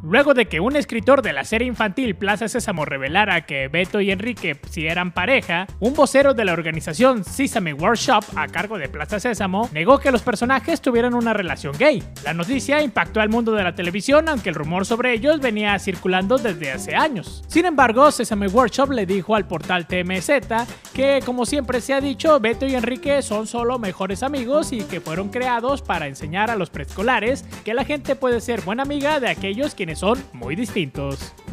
Luego de que un escritor de la serie infantil Plaza Sésamo revelara que Beto y Enrique sí eran pareja, un vocero de la organización Sesame Workshop, a cargo de Plaza Sésamo, negó que los personajes tuvieran una relación gay. La noticia impactó al mundo de la televisión, aunque el rumor sobre ellos venía circulando desde hace años. Sin embargo, Sesame Workshop le dijo al portal TMZ que, como siempre se ha dicho, Beto y Enrique son solo mejores amigos y que fueron creados para enseñar a los preescolares que la gente puede ser buena amiga de aquellos quienes son muy distintos.